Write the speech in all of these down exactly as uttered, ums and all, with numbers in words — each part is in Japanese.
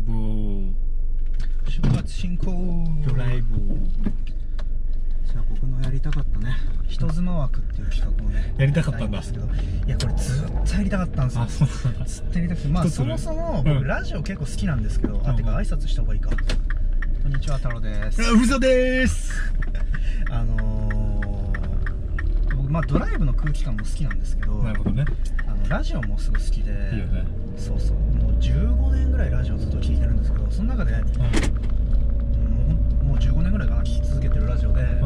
ブ出発進行。 ドライブ。 じゃあ僕のやりたかったね、人妻枠っていう企画をねやりたかったんだ。 ですけど、いやこれずっとやりたかったんですよ。 あ、そうなんだ。 ずっとやりたくて、まあそもそも僕ラジオ結構好きなんですけど、あ、てか挨拶した方がいいか。こんにちは、太郎です。 嘘でーす。 あのー、僕まあドライブの空気感も好きなんですけど、 なるほどね。 あのラジオもすごい好きで、 いいよね。 そうそう、もうじゅうごねんぐらいラジオずっと聞いてるんですけど、その中で、うん、もう、もうじゅうごねんぐらいかな、聞き続けてるラジオで、うん、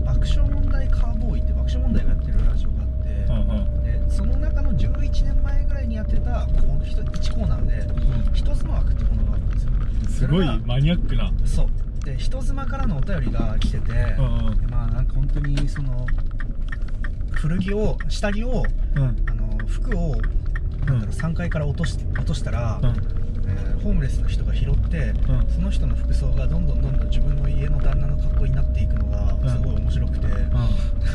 爆笑問題カーボーイって爆笑問題がやってるラジオがあって、うんうん、でその中のじゅういちねんまえぐらいにやってたこういちコーナーで、うん、人妻枠っていうものがあるんですよ。 すごいマニアックな。 そうで、人妻からのお便りが来てて、うんうん、でまあなんか本当にその古着を下着を、うん、あの服をなんだろう、さんがいから落とし、落としたら、うん、えー、ホームレスの人が拾って、うん、その人の服装がどんどんどんどん自分の家の旦那の格好になっていくのがすごい面白くて、うん、なんか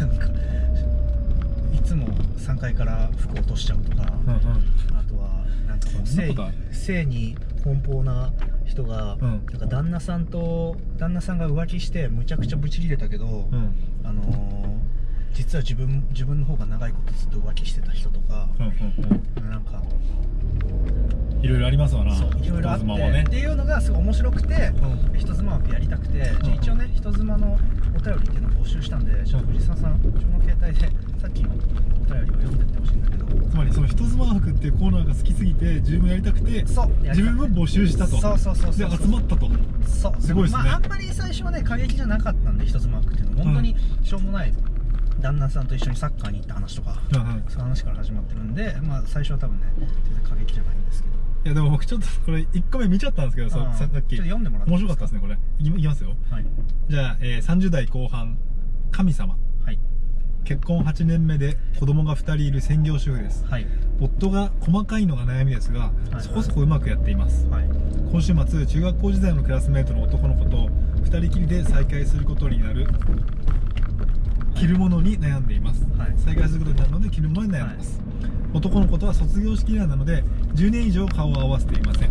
いつもさんがいから服を落としちゃうとか、うんうん、あとはなんかこの性、性に奔放な人が、うん、なんか旦那さんと旦那さんが浮気してむちゃくちゃブチ切れたけど、うん、あのー実は自分自分の方が長いことずっと浮気してた人とか、うんうんうん、なんかいろいろありますわな。 そういろいろあって、ね、っていうのがすごい面白くて、うん、人妻枠やりたくて、うん、一応ね人妻のお便りっていうのを募集したんで、ちょっと藤沢さん、自分の携帯でさっきのお便りを読んでってほしいんだけど、 つまりその人妻枠っていうコーナーが好きすぎて自分もやりたくて、そう自分も募集したと。 そうそうそうそう、 で集まったと。 そう、 すごいですね。 まああんまり最初はね過激じゃなかったんで、人妻枠っていうのは本当にしょうもない、うん、旦那さんと一緒にサッカーに行った話とか、うんうん、そういう話から始まってるんで、まあ最初は多分ね全然過激じゃないんですけど、 いやでも僕ちょっとこれいっこめ見ちゃったんですけど、さっきちょっと読んでもらって面白かったですね。これいきますよ、はい、じゃあ、えー、さんじゅうだいこう半、神様、はい、結婚はちねんめで子供がふたりいる専業主婦です、はい、夫が細かいのが悩みですが、はい、そこそこうまくやっています、はい、今週末中学校時代のクラスメートの男の子とふたりきりで再会することになる着るものに悩んでいます、はい、再会することになるので着るものに悩んでいます、はい、男の子とは卒業式以来なのでじゅうねん以上顔を合わせていません、うん、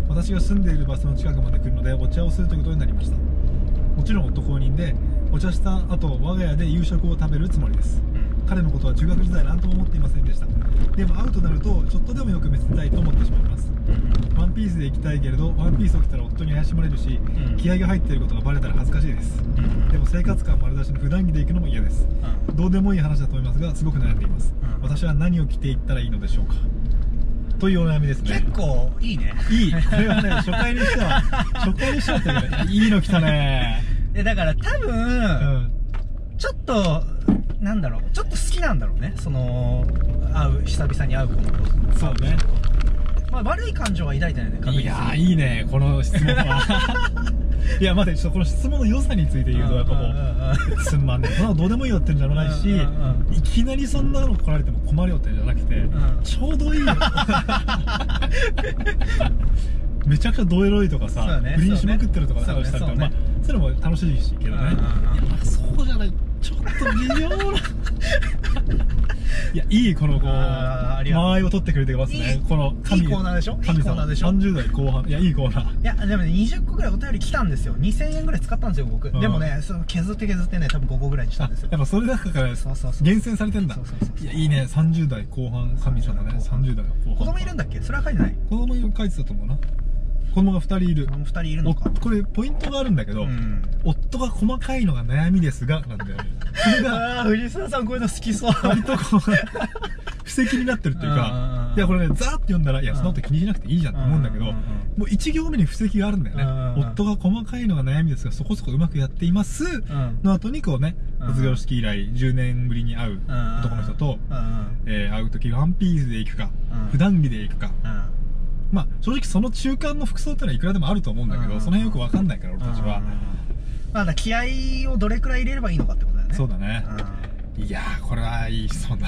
私が住んでいる場所の近くまで来るのでお茶をするということになりました。もちろん夫公認でお茶した後我が家で夕食を食べるつもりです、うん、彼のことは中学時代何とも思っていませんでした。でも会うとなるとちょっとでもよく見せたいと思ってしまいます、うん、ワンピースで行きたいけれどワンピースを着たら夫に怪しまれるし、うん、気合が入っていることがバレたら恥ずかしいです、うん、でも生活感丸出しの普段着で行くのも嫌です、うん、どうでもいい話だと思いますがすごく悩んでいます、うん、私は何を着ていったらいいのでしょうか、というお悩みですね。 結構いいね。 いい。これはね、初回にしては初回にしてはってね、いいの来たね。 え、だから多分、うん、ちょっとなんだろう、ちょっと好きなんだろうね、その会う久々に会う子のこと。 そうね。 まあ悪い感情は抱いてないね。 いやーいいねこの質問はいや待って、ちょっとこの質問の良さについて言うとやっぱこうすんまんね、どうでもいいよってんじゃないし、いきなりそんなの来られても困るよってんじゃなくて、ちょうどいいよめちゃくちゃドエロいとかさ、不倫しまくってるとかしたりとか、まあそれも楽しいしけどね、いやまあそうじゃない、ちょっと微妙ないやいいこのこう間合いを取ってくれてますね。このいいコーナーでしょ。いいコーナーでしょ。 さんじゅうだいこう半、いやいいコーナー。 いやでもねにじゅっこぐらいお便り来たんですよ。にせんえんぐらい使ったんですよ僕。でもねその削って削ってね多分ごこぐらいにしたんですよ。 やっぱそれだから厳選されてんだ。いやいいね、さんじゅうだいこう半神様ね。さんじゅうだいこう半。 子供いるんだっけ？それは書いてない。 子供書いてたと思うな。子供がふたりいる。 ふたりいるのか。 これポイントがあるんだけど、うん、夫が細かいのが悩みですがなんだよね。それがああ藤沢さんこういうの好きそう。 割とこう布石になってるっていうか、いやこれねザーッと読んだらいやそのこと気にしなくていいじゃんと思うんだけど、もういち行目に布石があるんだよね。夫が細かいのが悩みですがそこそこうまくやっていますの後にこうね、卒業式以来じゅうねんぶりに会う男の人と、えー、会う時ワンピースで行くか普段着で行くか、まあ正直その中間の服装ってのはいくらでもあると思うんだけど、その辺よくわかんないから俺たちは。 まだ気合をどれくらい入れればいいのかってことだよね。 そうだね。いやーこれはいい質問だ。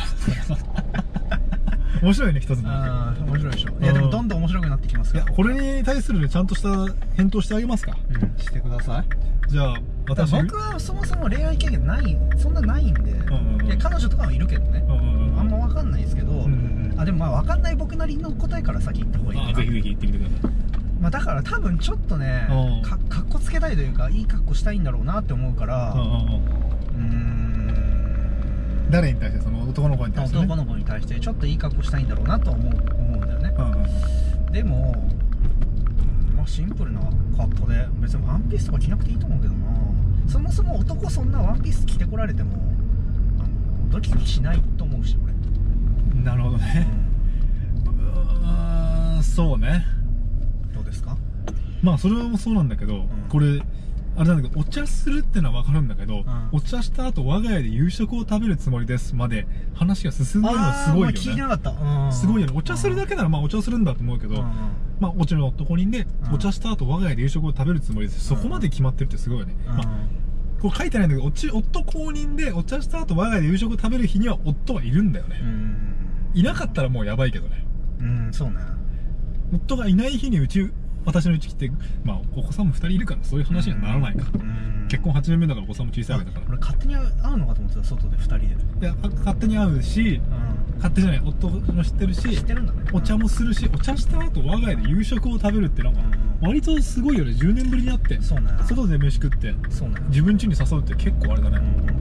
面白いね一つの。 面白いでしょ。いやでもどんどん面白くなってきますから。 いやこれに対するちゃんとした返答してあげますか。 うん、してください。 じゃあ私僕はそもそも恋愛経験ないそんなないんで、いや彼女とかはいるけどね。あんまわかんないですけど、あでもまあわかんない僕なりの答えから先言った方がいいかな。 あぜひぜひ言ってみてください。 まあだから多分ちょっとね、かかっこつけたいというかいい格好したいんだろうなって思うから、うーん、 誰に対して？その男の子に対して、ね、 男の子に対してちょっといい格好したいんだろうなと思う思うんだよね。でもまあシンプルな格好で別にワンピースとか着なくていいと思うけどな。そもそも男そんなワンピース着てこられてもあのドキドキしないと思うし俺。 なるほどね、うん、うーん、そうね。 どうですか？ まあそれもそうなんだけど、うん、これあれなんだけど、お茶するってのは分かるんだけど、うん、お茶した後我が家で夕食を食べるつもりですまで話が進んでるのはすごいよね。 聞いてなかった、うん、 すごいよね。お茶するだけならまあお茶するんだと思うけど、うん、まあもちろん男人で、うん、お茶した後我が家で夕食を食べるつもりです、うん、そこまで決まってるってすごいよね、うん、まあこれ書いてないんだけど、夫公認でお茶した後我が家で夕食を食べる日には夫はいるんだよね、うん、いなかったらもうやばいけどね。 うん、そうね。 夫がいない日にうち私のうち来て、まあお子さんもふたりいるからそういう話にはならないか、うん、結婚はちねんめだからお子さんも小さいわけだから。 俺勝手に会うのかと思ってた、外でふたりで。いや、勝手に会うし、うん、勝手じゃない、夫も知ってるし、 知ってるんだね、 お茶もするし、お茶した後我が家で夕食を食べるってなんか割とすごいよね。じゅうねんぶりに会って、そうね、外で飯食って、そうね、自分家に誘うって結構あれだね、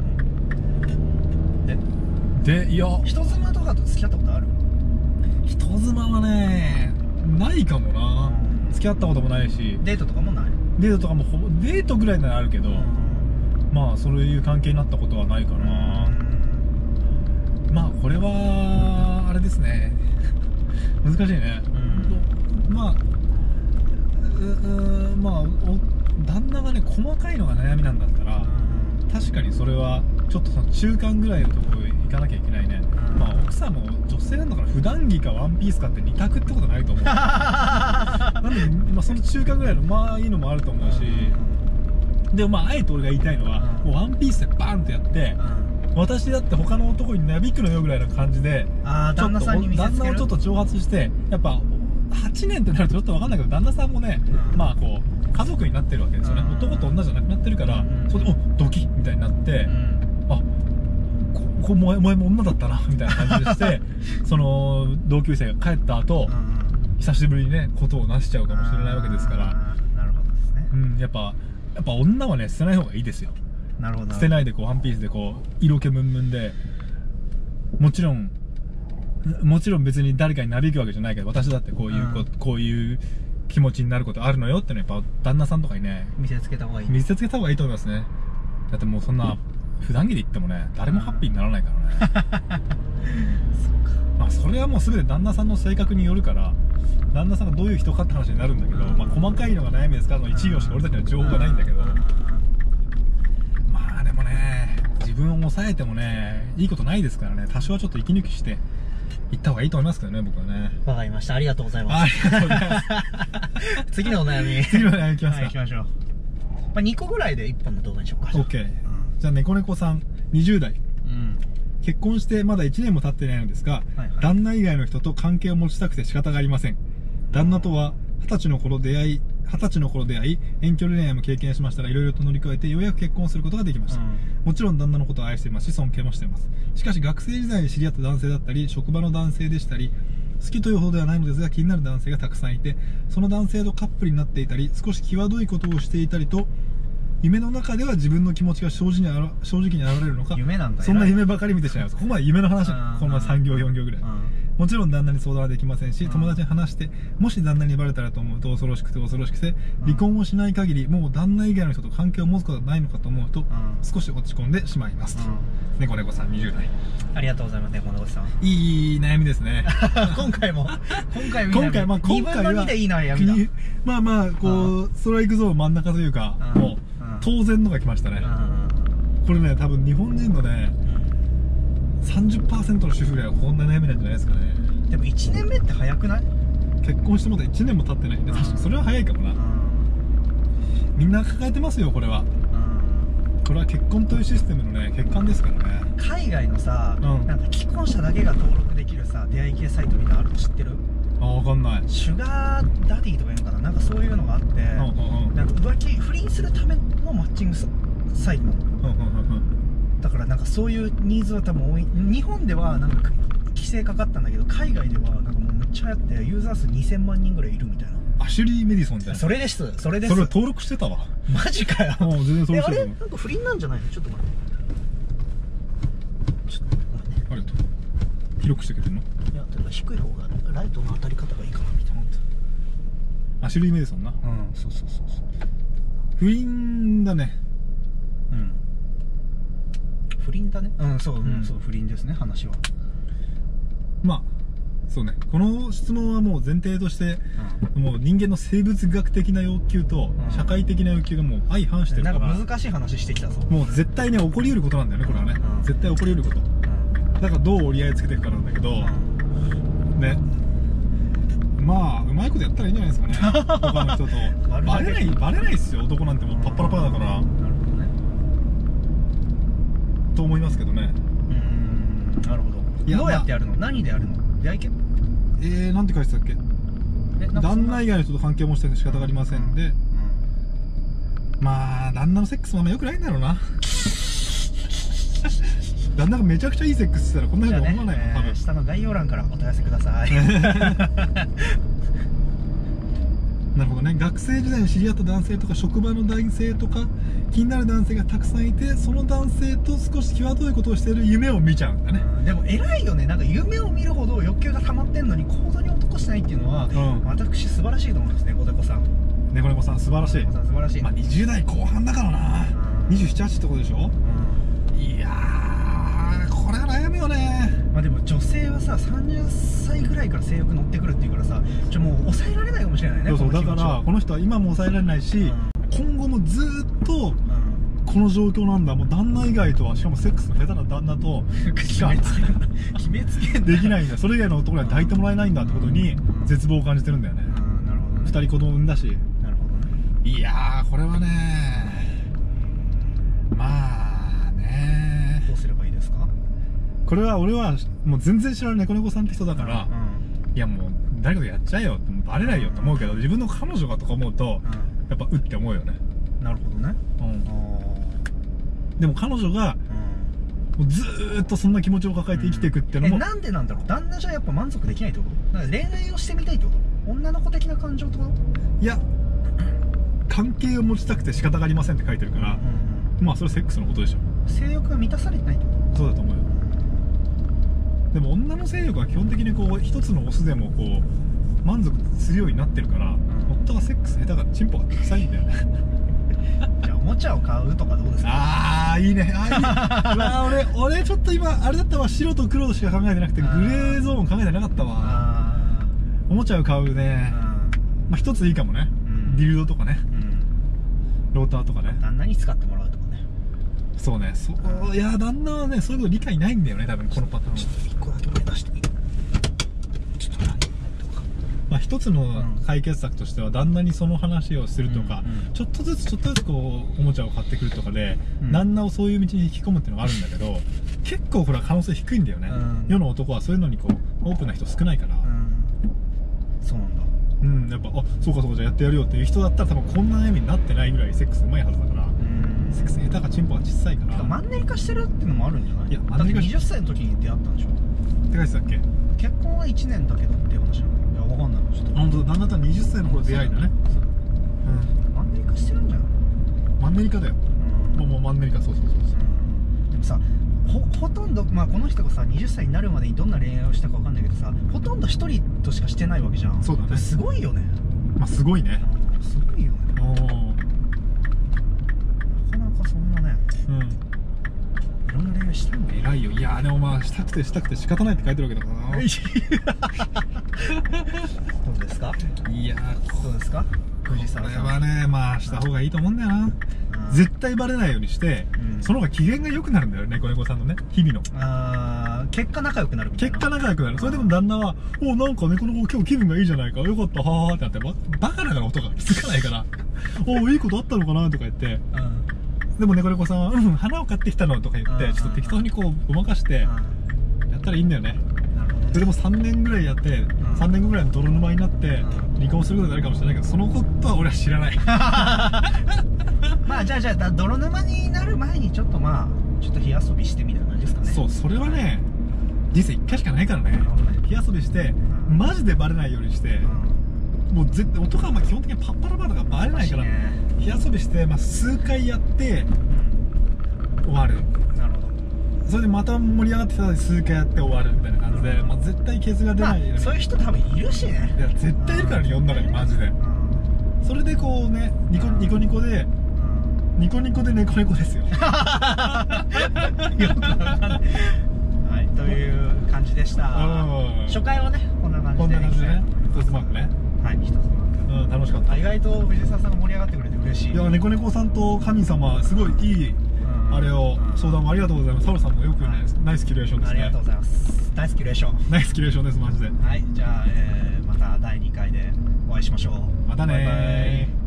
うん、ででいや人妻とかと付き合ったことある？ 人妻はねないかもな、うん、付き合ったこともないし、 デートとかもない？ デートとかもほぼデートぐらいならあるけど、うん、まあそういう関係になったことはないかな、うん、まあこれはあれですね難しいね、うん、まあううまあお旦那がね細かいのが悩みなんだったら、うん、確かにそれはちょっとその中間ぐらいのところへ行かなきゃいけないね、うん、まあ奥さんも女性なんだから普段着かワンピースかって二択ってことないと思うなんで、まあ、その中間ぐらいのまあいいのもあると思うし、うん、でもまああえて俺が言いたいのは、うん、もうワンピースでバーンとやって、うん、私だって他の男になびくのよぐらいな感じで、 あ旦那さんに見せつける、 旦那をちょっと挑発して、やっぱはちねんってなるとちょっと分かんないけど旦那さんもね、うん、まあこう家族になってるわけですよね、うん、男と女じゃなくなってるから、うん、それでおドキッみたいになって、うん、あこお前も女だったなみたいな感じでしてその同級生が帰った後、うん、久しぶりにねことをなしちゃうかもしれないわけですから、 なるほどですね、 うん、やっぱやっぱ女はね捨てない方がいいですよ。 なるほど。 捨てないでこうワンピースでこう色気ムンムンで、もちろんもちろん別に誰かになびくわけじゃないけど、私だってこういう、うん、こ, こういう気持ちになることあるのよってのはやっぱ旦那さんとかにね見せつけた方がいい。 見せつけた方がいいと思いますね。だってもうそんな普段着で言ってもね誰もハッピーにならないからね、うん、まあそれはもう全て旦那さんの性格によるから、旦那さんがどういう人かって話になるんだけど、うん、まあ細かいのが悩みですからのいち行しか俺たちには情報がないんだけど、うん、まあでもね自分を抑えてもねいいことないですからね、多少はちょっと息抜きして行った方がいいと思いますけどね、僕はね。 わかりました。ありがとうございます。ありがとうございます。次のお悩み。 次のお悩みいきますか。 はい、行きましょう。まあ、にこぐらいでいっぽんの動画にしようか。 オッケー。うん、じゃあ、猫猫さん、にじゅうだい。うん。結婚してまだいちねんも経ってないのですが、はいはい、旦那以外の人と関係を持ちたくて仕方がありません。旦那とは、二十歳の頃出会い、二十歳の頃出会い、遠距離恋愛も経験しましたが、いろいろと乗り越えてようやく結婚することができました。うん、もちろん旦那のことを愛していますし、尊敬もしています。しかし学生時代に知り合った男性だったり、職場の男性でしたり、好きというほどではないのですが気になる男性がたくさんいて、その男性とカップルになっていたり、少し際どいことをしていたりと、夢の中では自分の気持ちが正直にあら正直に現れるのか、 夢なんだ、 そんな夢ばかり見てしまいます。ここまで夢の話、このままさん行よん行ぐらい。もちろん旦那に相談はできませんし、友達に話してもし旦那にバレたらと思うと恐ろしくて恐ろしくて、離婚をしない限りもう旦那以外の人と関係を持つことはないのかと思うと少し落ち込んでしまいます。猫猫さんにじゅうだい。 ありがとうございます。猫猫さん、 いい悩みですね。 今回も今回今回まあ今回はにぶんのにでいい悩みだ。まあまあこうストライクゾーン真ん中というか、もう当然のが来ましたね。これね多分日本人のねさんじゅっパーセント の主婦ぐらいはこんな悩みなんじゃないですかね。 でもいちねんめって早くない？ 結婚してまだいちねんも経ってないんで、確かにそれは早いかもな。みんな抱えてますよこれは。これは結婚というシステムのね欠陥ですからね。 海外のさ、うん、なんか既婚者だけが登録できるさ出会い系サイトみたいなのあるの知ってる？ あ、わかんない。 シュガーダディとかいうのかな、なんかそういうのがあって、うんうんうん、なんか浮気不倫するためのマッチングサイトなの。うんうんうん、だからなんかそういうニーズは多分多い。日本ではなんか規制かかったんだけど、海外ではなんかもうめっちゃ流行ってユーザー数にせんまんにんぐらいいるみたいな。 あ、 アシュリー・メディソンってそれです、それです。 それ登録してたわ。 マジかよ。 もう全然登録してた。 あれなんか不倫なんじゃないの？ちょっと待って、ちょっとごめんね。 ありがとう。広くしてくれてんの？ いや、というか低い方がライトの当たり方がいいかなみたいな。 アシュリー・メディソンな。 うん、そうそうそうそう。 不倫だね。 うん、不倫だね。うん、そう、うん、そう、不倫ですね、話は。 まあそうね、この質問はもう前提として、うん、もう人間の生物学的な欲求と社会的な欲求がもう相反してるから、 なんか難しい話してきたぞ。 もう絶対に起こりうることなんだよね、これはね、うん、絶対起こりうること、うん、だからどう折り合いつけていくかなんだけど、うん、ね、まあうまいことやったらいいんじゃないですかね他の人とバレないバレないっすよ、男なんてもうパッパラパーだから、うん、なるほどねと思いますけどね。 うーん、なるほど。どうやってやるの？何でやるの？出会い系？ えー、なんて書いてたっけ？旦那以外の人と関係を持ちて仕方がありませんで、うんうん、まあ旦那のセックスもあんま良くないんだろうな旦那がめちゃくちゃいいセックスしたらこんなふうに思わないもん、ね、多分、えー、 下の概要欄からお問い合わせくださいなるほどね。学生時代に知り合った男性とか職場の男性とか気になる男性がたくさんいて、その男性と少し際どいことをしている夢を見ちゃうんだね。 でも偉いよね。なんか夢を見るほど欲求が溜まってんのに行動に男しないっていうのは、うん、私素晴らしいと思うんですね。猫猫さん、 猫猫さん素晴らしい。 猫さん素晴らしい。 まあにじゅう代後半だからな、うん、にじゅうなな、はちってことでしょ、うん、いやーこれは悩むよね。 まあでも女性はささんじゅっさいぐらいから性欲乗ってくるっていうからさ、ちょもう抑えられないかもしれないね。 そうそう、だからこの人は今も抑えられないし、うん、今後もずっとこの状況なんだ。もう旦那以外とは、しかもセックスの下手な旦那と決めつけんだ決めつけんだできないんだ。それ以外の男には抱いてもらえないんだってことに絶望を感じてるんだよね。 なるほどね。 ふたり子供産んだし。 なるほどね。 いやーこれはね、まあね、 どうすればいいですか？ これは俺はもう全然知らない猫猫さんって人だから、うん、いやもう誰かとやっちゃえよって、バレないよって思うけど、自分の彼女がとか思うと、うん、やっぱうって思うよね。 なるほどね。うん、 でも彼女が、うん、もうずーっとそんな気持ちを抱えて生きていくってのも、 うん、えなんでなんだろう。旦那じゃやっぱ満足できないってこと？なんか恋愛をしてみたいってこと？女の子的な感情ってこと？ いや関係を持ちたくて仕方がありませんって書いてるから、うんうんうん、まあそれセックスのことでしょ。 性欲が満たされてないってこと？ そうだと思うよ。でも女の性欲は基本的にこう一つのオスでもこう満足するようになってるから、うん、夫がセックス下手がチンポが臭いんだよねじゃあおもちゃを買うとかどうですか？ ああいいね。あーいいわ俺俺ちょっと今あれだったわ、白と黒しか考えてなくてグレーゾーン考えてなかったわ。おもちゃを買うね。まあ一ついいかもね、うん、ディルドとかね、うん、ローターとかね、 旦那に使ってもらうとかね。 そうね、そう、いや旦那はねそういうこと理解ないんだよね多分このパターン。 ちょっといっこだけ出していい？ちょっとなんとか、 まあ一つの解決策としては旦那にその話をするとか、うんうん、ちょっとずつちょっとずつこうおもちゃを買ってくるとかで、うん、旦那をそういう道に引き込むっていうのがあるんだけど結構これは可能性低いんだよね、うん、世の男はそういうのにこうオープンな人少ないから、うん、 そうなんだ。 うん、やっぱあそうかそうかじゃあやってやるよっていう人だったら多分こんな悩みになってないぐらいセックスうまいはずだから、セックス下手かチンポが小さいから。 マンネリ化してるっていうのもあるんじゃない？いやマンネリ化して、だってにじゅっさいの時に出会ったんでしょって書いてたっけ？ 結婚はいちねんだけどっていう話なの。いやわかんない。ちょっと本当だ、旦那とははたちの頃出会いだね。 うん、マンネリ化してるんじゃない？ マンネリ化だよ、うん、もうもうマンネリ化。そうそうそうそう、 うん、でもさ ほ, ほとんど、まあ、この人がさはたちになるまでにどんな恋愛をしたかわかんないけどさ、ほとんど一人としかしてないわけじゃん。 そうだね。 すごいよね。 まあすごいね。 すごいよね。おなかなかそんなね、うん、いろんな恋愛したんだよ。 偉いよ。いやでもまあしたくてしたくて仕方ないって書いてるわけだからなどうですか？ いやどうですか藤沢さん。 これはねまあした方がいいと思うんだよな。絶対バレないようにして、うん、その方が機嫌が良くなるんだよね、猫猫さんのね、日々の。 あー、結果仲良くなるみたいな。 結果仲良くなる。それでも旦那は、おなんか猫猫今日気分がいいじゃないか、よかった、ははーってなって、バ, バカだから音が気づかないから、おいいことあったのかなとか言って、うん、でも猫猫さんは、うん、花を買ってきたのとか言って、ちょっと適当にこう、ごまかして、やったらいいんだよね。それでもさんねんぐらいやって、うん、さんねんごぐらいの泥沼になって、うん、離婚することになるかもしれないけど、そのことは俺は知らないまあじゃあじゃあ泥沼になる前にちょっとまあちょっと火遊びしてみたいな感じですかね。 そう、それはね人生いっかいしかないからね。火遊びして、うん、マジでバレないようにして、うん、 もう絶対音がまあ基本的にパッパラパーとかバレないから、火遊びして、まあ、数回やって、うん、終わる。 なるほど。 それでまた盛り上がってきたら数回やって終わるみたいな感じで、うん、まあ、絶対ケツが出ないように、 まあ、そういう人多分いるしね。 いや絶対いるからね、世の中にマジで、うん、それでこうね、ニコニコニコで、うん、ニコニコでネコネコですよ。よくわかんない。 はい、という感じでした。初回はね、こんな感じで、こんな感じでね、 一つマークね。 はい、一つマーク。うん、 楽しかった。 意外と藤沢さんが盛り上がってくれて嬉しい。 いや、ネコネコさんと神様、すごいいい、あれを、相談もありがとうございます。サロさんもよくね、ナイスキュレーションですね。 ありがとうございます。ナイスキュレーション。 ナイスキュレーションです、マジで。 はい、じゃあ、えー、まただいにかいでお会いしましょう。 またねー。